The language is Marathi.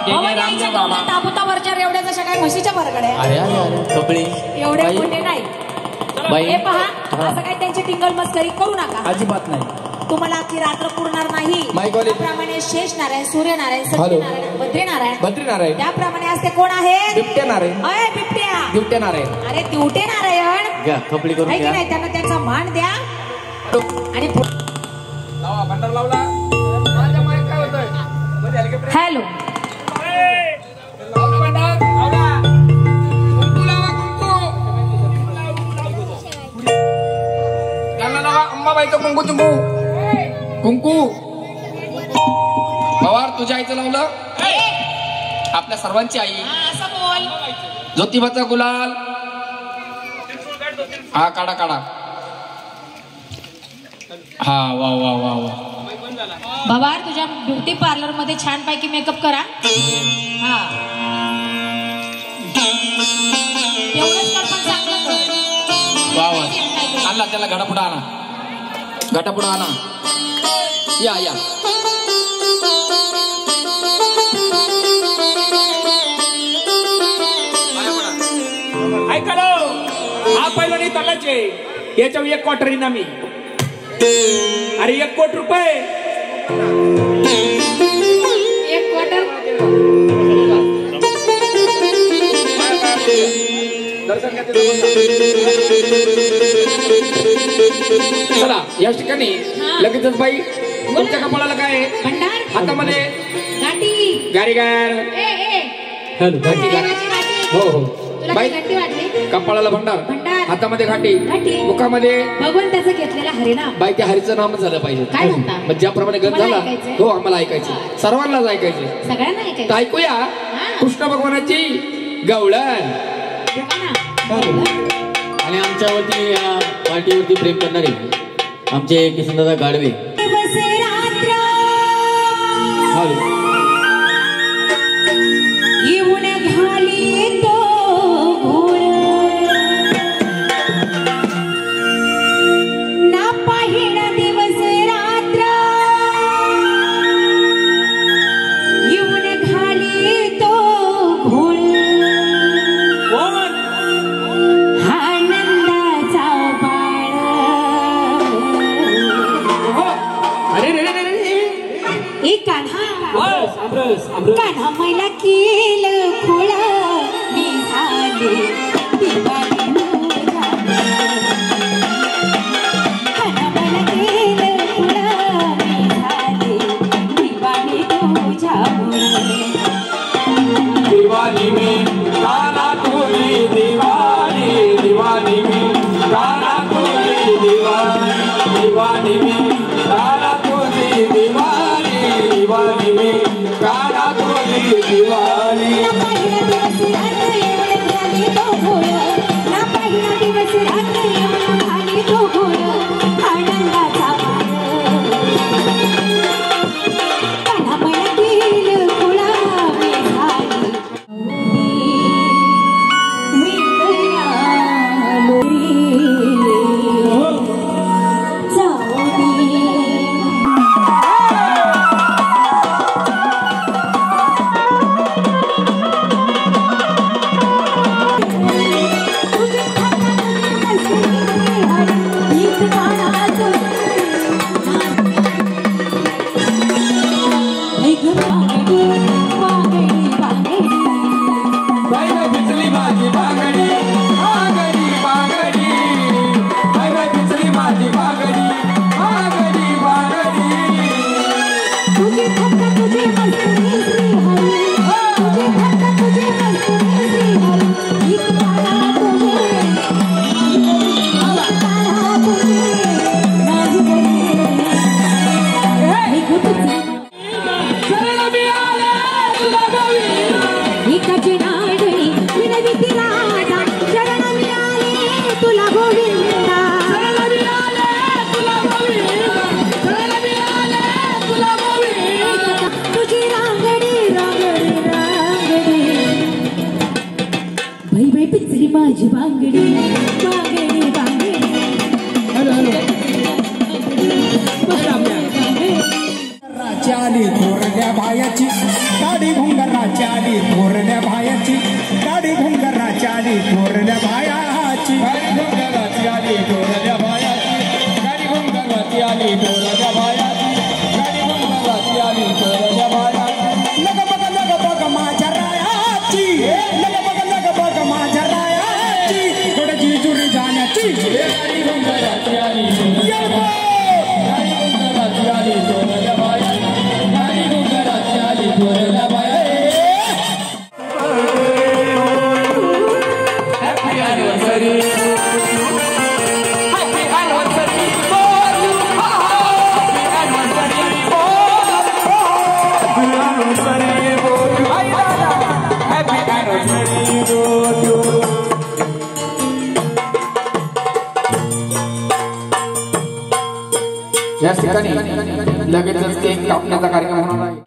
ताबुतावरच्या एवढ्या जशा काय म्हशीच्या बरगड्या. अरे अरे अरे कपडे एवढे मोठे नाही. हे पहा असं काही त्यांची टिंगल मस्करी करू नका. अजिबात नाही. तुम्हाला अख्खी रात्र पुरणार नाही. त्याप्रमाणे शेष नारायण, सूर्यनारायण, सत्यनारायण, बद्रीनारायण त्याप्रमाणे असते कोण आहे? बिबट्या नारायण. अय बिबट्या, बिबट्या नारायण. अरे दिवटे नारायण घ्या कपडे करून घ्या. नाही त्यांना त्यांचा मान द्या आणि लावा भंडार लावला. माझ्या माईक काय होतंय? हॅलो लावला भंडार लावला. कुंकू लावा कुंकू. त्यांना लावा अंबाबाईचं कुंकू चुंबू. कुंकू पवार तुझ्या आईचं लावलं. आपल्या सर्वांची आई असं बोल. ज्योतिबाचा गुलाल. हा काढा काढा. हा वा वा वा वा. बाबा तुझ्या ब्युटी पार्लर मध्ये छान पैकी मेकअप करा. हा एवढंच कर पण चांगलं कर. वा वा. आणला त्याला घडापुडा आणा. घटापुडा आणा. या या. ऐका हा पहिला नाही तलाचे याच्यावर 1 क्वार्टर इनामी. अरे 1 कोटी रुपये. 1 क्वार्टर. चला या ठिकाणी लगेचच बाई तुमच्या कपाळाला काय आहे? भंडार. हातामध्ये गाठी. गारीगार. हो हो. बाई कपाळाला भंडार, हातामध्ये घाटी, मुखामध्ये भगवंताचं घेतलेला हरिनाम. बाई त्या हरीचं नामच झालं पाहिजे. काय म्हणता? मग ज्याप्रमाणे गण झाला हो आम्हाला ऐकायचं. सर्वांनाच ऐकायचे. सगळ्यांना ऐकायचं. ऐकूया कृष्ण भगवानाची गवळण. आणि आमच्यावरती या पार्टीवरती प्रेम करणारे आमचे किसनदादा गाडवे. येऊन घाली तो घोळ ना पाहिण दिवस रात्र. येऊन घाली तो घोळ आनंदाचा बाळ. एक कान्हा कान्हा मैला केलं खोळ मी झाले दिवाळी तुझ्या. कान्हा मैला केलं खोळ मी झाले दिवाळी तुझ्यामुळे. दिवाळी में काना तुझी दिवाळी. दिवाळी में काना तुझी दिवाळी. दिवाळी में काना तुझी दिवाळी. दिवाळी में काना तुझी दिवाळी. ना पहिला दिवस रात्र येऊन झाली तो घोळ. ना पहिला दिवस रात्र येऊन झाली तो घोळ आनंदाचा बाळ. कान्हा मैला केलं खोळ मी झाली माझी बांगडी बांगडी बांगडी राजाली थोरल्या बायाची काडी भुंगराच्या लगेचच केक कापण्याचा कार्यक्रम होणार आहे.